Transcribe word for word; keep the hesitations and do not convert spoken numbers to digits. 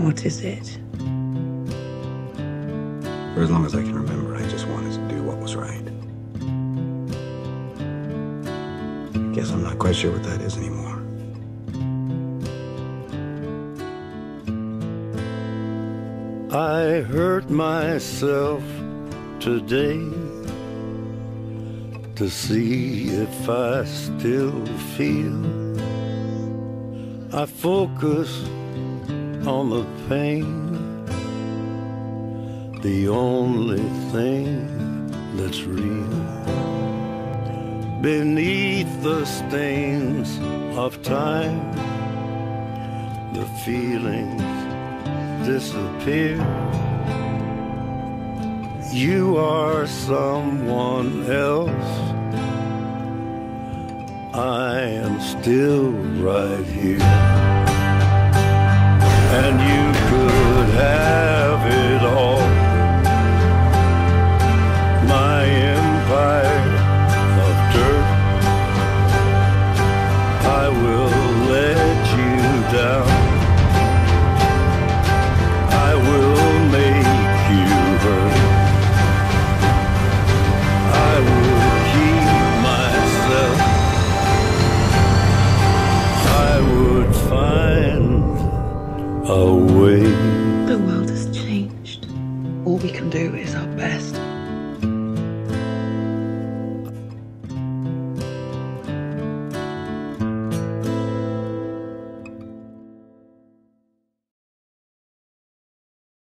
What is it? For as long as I can remember, I just wanted to do what was right. Guess I'm not quite sure what that is anymore. I hurt myself today to see if I still feel. I focus on the pain, the only thing that's real. Beneath the stains of time, the feelings disappear. You are someone else. I am still right here. And you could have it all. My empire of dirt. I will let you down. I will make you hurt. I will keep myself. I would find a way. The world has changed. All we can do is our best.